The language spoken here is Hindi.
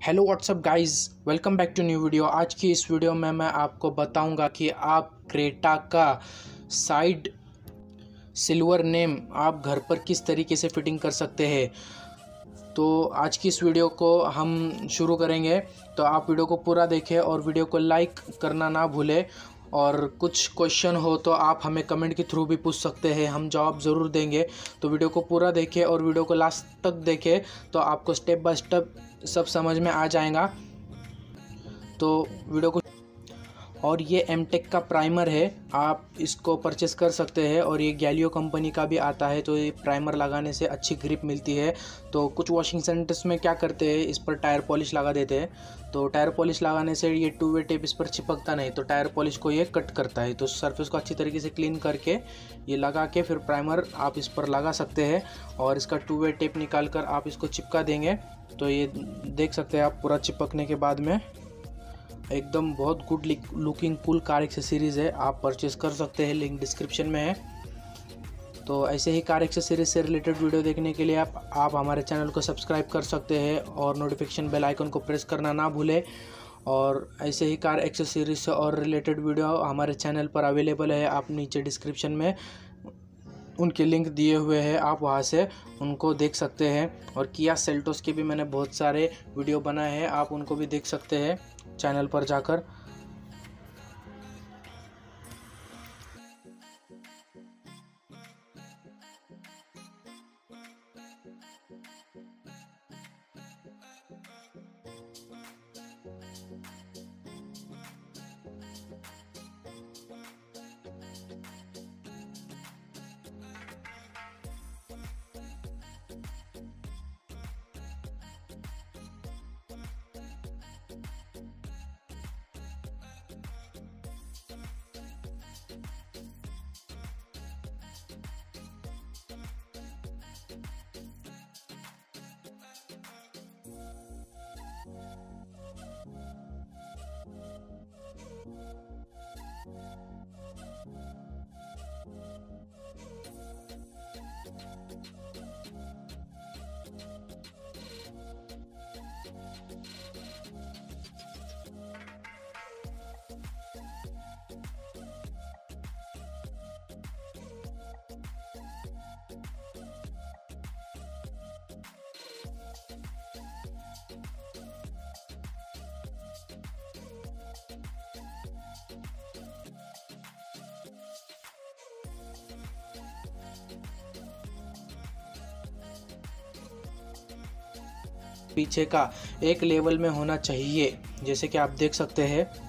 Hello what's up guys, welcome back to new video. आज की इस वीडियो में मैं आपको बताऊंगा कि आप क्रेटा का साइड सिल्वर नेम आप घर पर किस तरीके से फिटिंग कर सकते हैं। तो आज की इस वीडियो को हम शुरू करेंगे, तो आप वीडियो को पूरा देखें और वीडियो को लाइक करना ना भूलें। और कुछ क्वेश्चन हो तो आप हमें कमेंट के थ्रू भी पूछ सकते हैं, हम जवाब ज़रूर देंगे। तो वीडियो को पूरा देखें और वीडियो को लास्ट तक देखें, तो आपको स्टेप बाय स्टेप सब समझ में आ जाएगा। तो वीडियो को और ये एमटेक का प्राइमर है, आप इसको परचेस कर सकते हैं और ये गैलियो कंपनी का भी आता है। तो ये प्राइमर लगाने से अच्छी ग्रिप मिलती है। तो कुछ वॉशिंग सेंटर्स में क्या करते हैं, इस पर टायर पॉलिश लगा देते हैं। तो टायर पॉलिश लगाने से ये 2-वे टेप इस पर चिपकता नहीं, तो टायर पॉलिश को ये कट करता है। तो सरफेस को अच्छी तरीके से क्लीन करके ये लगा के फिर प्राइमर आप इस पर लगा सकते हैं और इसका 2-वे टेप निकाल कर आप इसको चिपका देंगे। तो ये देख सकते हैं आप, पूरा चिपकने के बाद में एकदम बहुत good looking cool car accessories है, आप परचेस कर सकते हैं, लिंक डिस्क्रिप्शन में है। तो ऐसे ही कार एक्सेसरीज से रिलेटेड वीडियो देखने के लिए आप हमारे चैनल को सब्सक्राइब कर सकते हैं और नोटिफिकेशन बेल आइकन को प्रेस करना ना भूलें। और ऐसे ही कार एक्सेसरीज से और रिलेटेड वीडियो हमारे चैनल पर अवेलेबल है, आप नीचे डिस्क्रिप्शन में उनके लिंक दिए हुए हैं, आप वहां से उनको देख सकते हैं। और किया सेल्टोस के भी मैंने बहुत सारे वीडियो बनाए हैं, आप उनको भी देख सकते हैं चैनल पर जाकर। पीछे का एक लेवल में होना चाहिए, जैसे कि आप देख सकते हैं।